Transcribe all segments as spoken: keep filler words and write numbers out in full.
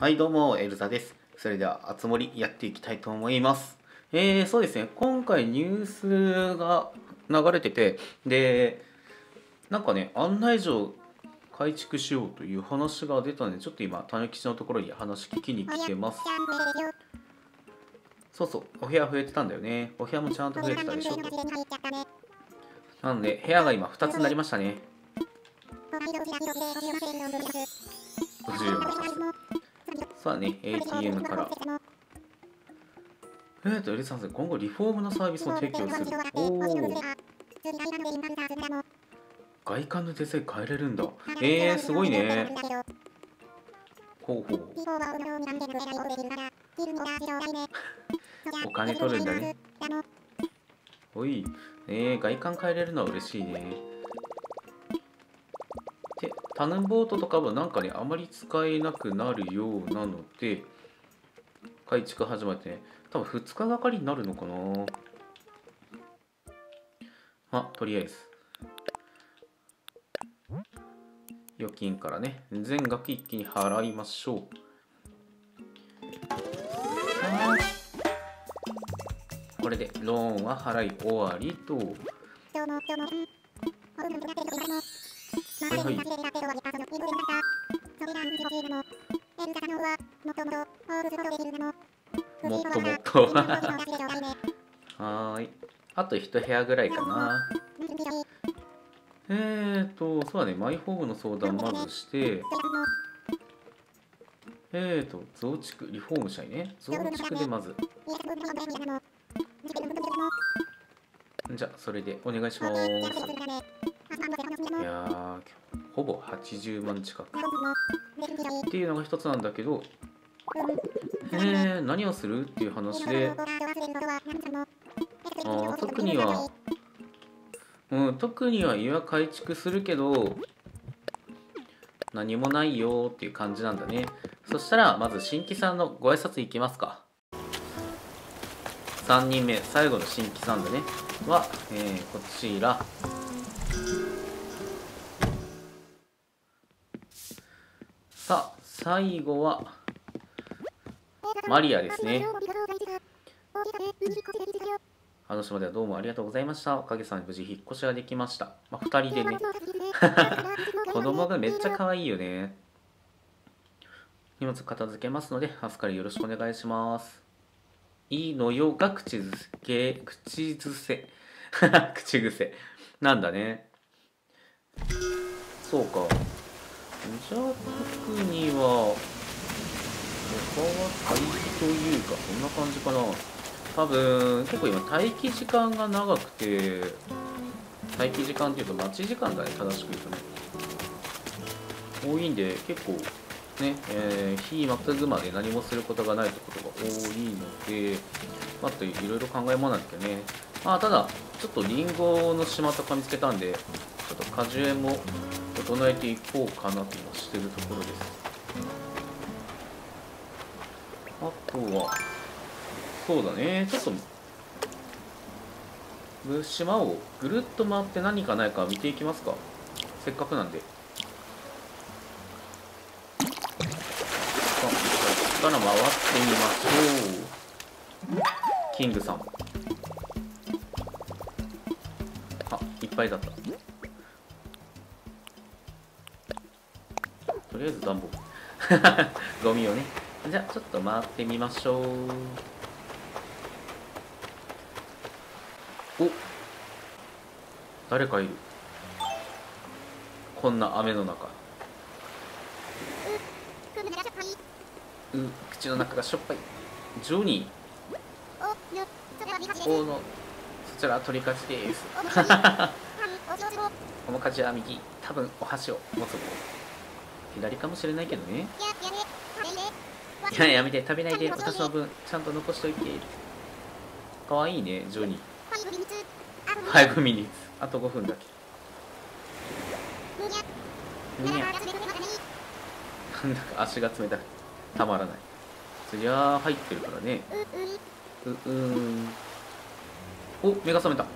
はいどうもエルザです。それではあつ森やっていきたいと思います。えー、そうですね、今回ニュースが流れてて、でなんかね案内所改築しようという話が出たので、ちょっと今たぬきちのところに話聞きに来てます。そうそう、お部屋増えてたんだよね。お部屋もちゃんと増えてたでしょ。なので部屋が今ふたつになりましたね。ごじゅうよんそうだね、エーティーエム からえーと、エリさん、今後リフォームのサービスを提供する。おお。外観のデザイン変えれるんだ。えー、すごいね。ほうほう。お金取るんだね。おい。えー、外観変えれるのは嬉しいね。で、タヌボートとかはなんかね、あまり使えなくなるようなので、改築始まってね、多分ふつかがかりになるのかな。まあ、とりあえず。預金からね、全額一気に払いましょう。これでローンは払い終わりと。はいはい。もっともっとはーい。あと一部屋ぐらいかな。えーと、そうだね、マイホームの相談まずして、えーと、増築、リフォームしたいね。増築でまず。じゃあ、それでお願いします。いやー、ほぼはちじゅうまん近く。っていうのが一つなんだけど、えー、何をするっていう話で、あ特には、うん、特には家は改築するけど、何もないよっていう感じなんだね。そしたら、まず新規さんのご挨拶いきますか。さんにんめ、最後の新規さんだね。は、えー、こちら。さあ、最後は、マリアですね。あの島ではどうもありがとうございました。おかげさまで無事引っ越しができました。まあ、ふたりでね。子供がめっちゃ可愛いよね。荷物片付けますので、明日からよろしくお願いします。いいのよが口づけ、口づせ。口癖。なんだね。そうか。じゃあ、特には、他は待機というか、そんな感じかな。多分結構今待機時間が長くて、待機時間っていうと待ち時間だね、正しく言うとね。多いんで結構ね、えー、日またぐまで何もすることがないってことが多いので、あといろいろ考えものなんですけどね。まあただちょっとリンゴの島とか見つけたんで、ちょっと果樹園も整えていこうかなと今してるところです。あとはそうだね、ちょっと島をぐるっと回って何かないか見ていきますか。せっかくなんで。さあ、ここから回ってみましょう。キングさん。あ、いっぱいだった。とりあえず暖房ゴミをね。じゃあちょっと回ってみましょう。お、誰かいる。こんな雨の中。う、口の中がしょっぱい。ジョニー。おの、そちら取り勝ちです。この舵は右。多分お箸を持つ方。左かもしれないけどね。いや、やめて、食べないで。私の分ちゃんと残しといて。かわいいね、ジョニー。ごミニッツ。あとごふんだけ。むにゃ。なんだか足が冷たくたまらない。そりゃあ入ってるからね。ううーん。お、目が覚めた。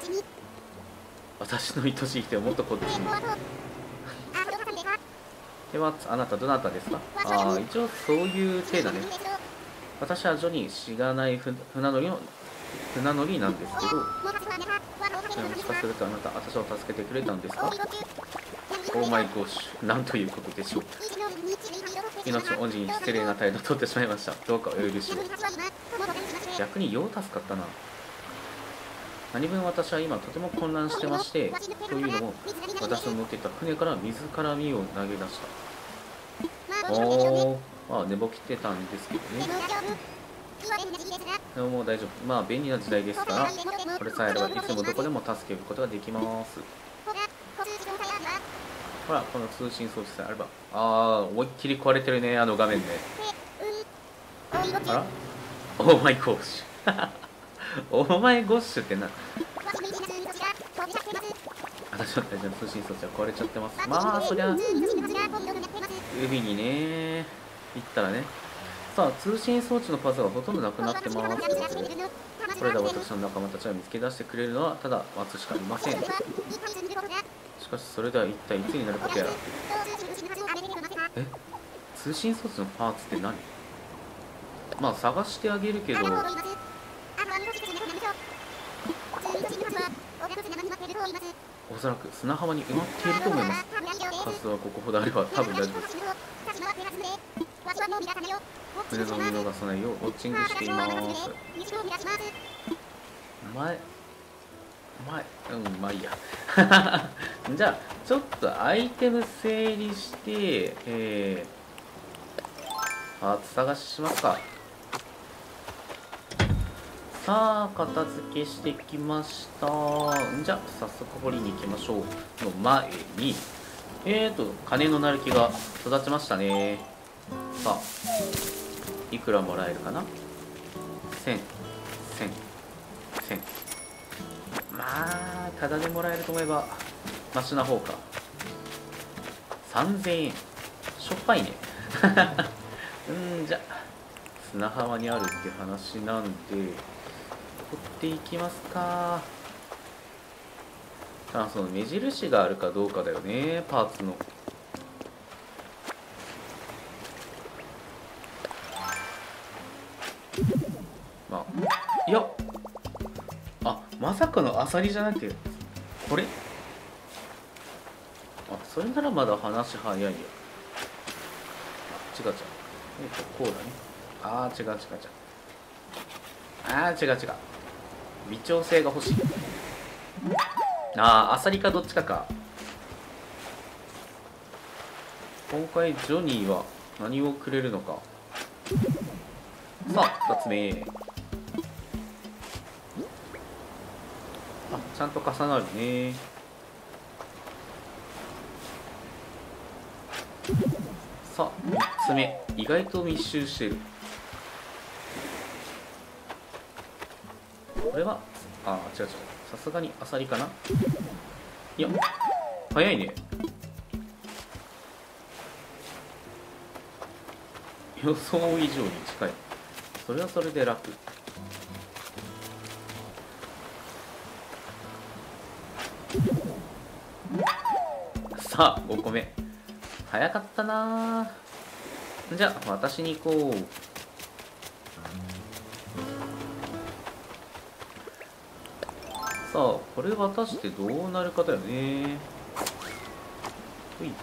私の愛しい人をもっとこっちに。 ではあなたどなたですか？ああ、一応そういう体だね。私はジョニー、しがない船乗りの船乗りなんですけど、もしかするとあなた、私を助けてくれたんですか？オーマイゴッシュ、なんということでしょう。命の恩人に失礼な態度を取ってしまいました。どうかお許しを。逆によう助かったな。何分私は今とても混乱してまして、というのも私の乗っていた船から水から身を投げ出した。おー、まあ寝ぼけてたんですけどね。でももう大丈夫。まあ便利な時代ですから、これさえあればいつもどこでも助けることができます。ほら、この通信装置さえあれば。ああ、思いっきり壊れてるね、あの画面で。あら、オーマイゴッシュ。オーマイゴッシュってな。私の大事な通信装置は壊れちゃってます。まあ、そりゃ、海にね、行ったらね。さあ、通信装置の数がほとんどなくなってます。これら私の仲間たちが見つけ出してくれるのはただ待つしかありません。しかし、それでは一体いつになることやら。え、通信装置のパーツって何？まあ、探してあげるけど、おそらく砂浜に埋まっていると思います。数はここほどあれば多分大丈夫です。船の見逃さないようウォッチングしています。前前うんまあいいや。じゃあちょっとアイテム整理して、えー、パーツ探ししますか。さあ片付けしてきました。じゃあ早速掘りに行きましょう。の前にえーと金のなる木が育ちましたね。さあいくらもらえるかな。せん、せん、せん。まあただでもらえると思えばマシな方か。さんぜんえん、しょっぱいね。うんじゃ砂浜にあるって話なんで取っていきますか。ただその目印があるかどうかだよね、パーツの。まあいや、あ、まさかのアサリじゃなくてこれ。あ、それならまだ話早いよ。あ、違う違う。えっとこうだね。あー違う違う違う。あー違う違う。微調整が欲しい。あーアサリかどっちかか。今回ジョニーは何をくれるのか。さあふたつめ。あ、ちゃんと重なるね。さあみっつめ、意外と密集してる。これはあ違う違う、さすがにアサリかな。いや早いね。予想以上に近い。それはそれで楽。さあごこめ、早かったな。じゃあ私に行こう。さあこれ渡してどうなるかだよね。ほい。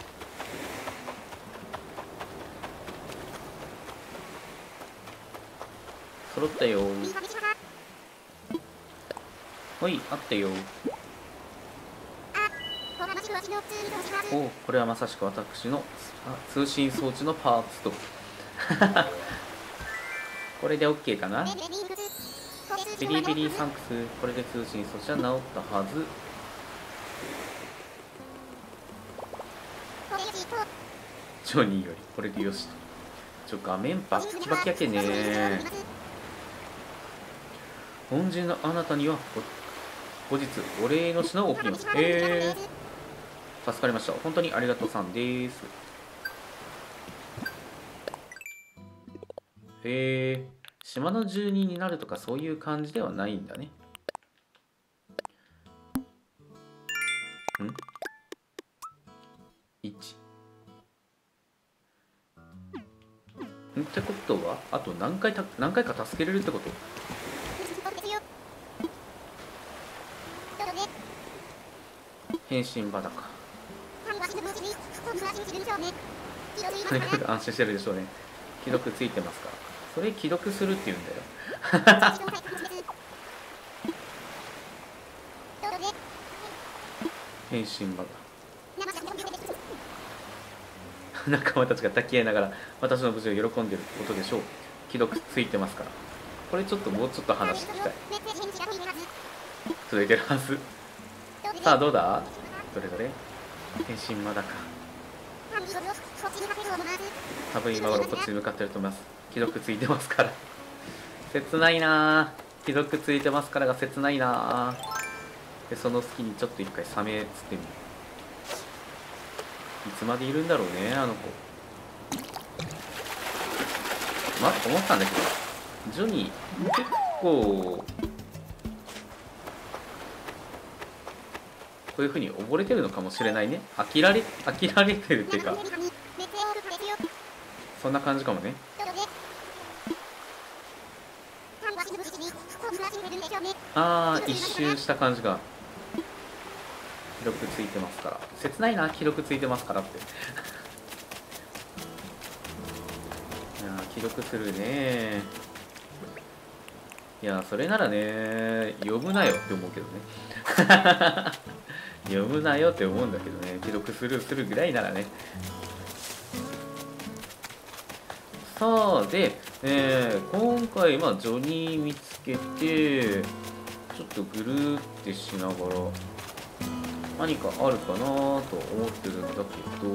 揃ったよ。ほい、あったよ。おお、これはまさしく私の通信装置のパーツと。これで OK かな。ビリビリサンクス、これで通信装置は直ったはず。ジョニーよりこれでよしと。ちょ画面バッキバキやけね。恩人のあなたには後日お礼の品を送ります。えー、助かりました。本当にありがとうさんです。へえ、島の住人になるとかそういう感じではないんだね。ん ?いちってことはあと何回た何回か助けれるってこと？変身バダか。とにかく安心してるでしょうね。既読ついてますから。それ既読するって言うんだよ。変身バダ。仲間たちが抱き合いながら私の無事を喜んでることでしょう。既読ついてますから。これちょっともうちょっと話聞きたい。続いてるはず。さあどうだ？どれどれ？変身まだか。多分今頃こっちに向かってると思います。既読ついてますから切ないなぁ。既読ついてますからが切ないなぁ。でその隙にちょっと一回サメつってみる。いつまでいるんだろうねあの子。まあ思ったんだけどジョニー結構こういうふうに溺れてるのかもしれないね。飽きられ飽きられてるっていうかそんな感じかもね。あー一周した感じが。記録ついてますから切ないな。記録ついてますからっていやー記録するね。いやそれならね呼ぶなよって思うけどね呼ぶなよって思うんだけどね。記録するするぐらいならね。さあで、えー、今回まあジョニー見つけてちょっとぐるーってしながら何かあるかなと思ってるんだけど、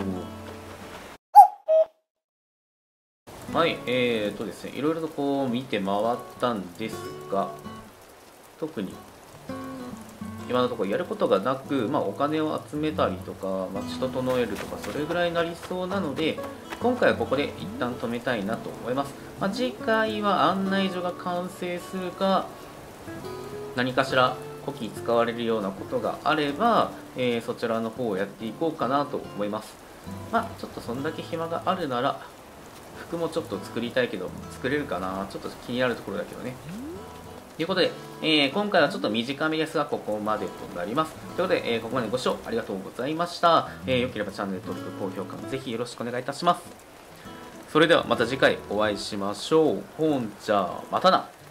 はいえーとですねいろいろとこう見て回ったんですが特に今のところやることがなく、まあ、お金を集めたりとか街整えるとかそれぐらいになりそうなので今回はここで一旦止めたいなと思います。まあ、次回は案内所が完成するか何かしら古希使われるようなことがあれば、えー、そちらの方をやっていこうかなと思います。まあちょっとそんだけ暇があるなら服もちょっと作りたいけど作れるかなちょっと気になるところだけどね。ということで、えー、今回はちょっと短めですがここまでとなります。ということで、えー、ここまでご視聴ありがとうございました。えー、よければチャンネル登録高評価ぜひよろしくお願いいたします。それではまた次回お会いしましょう。ほんじゃまたな。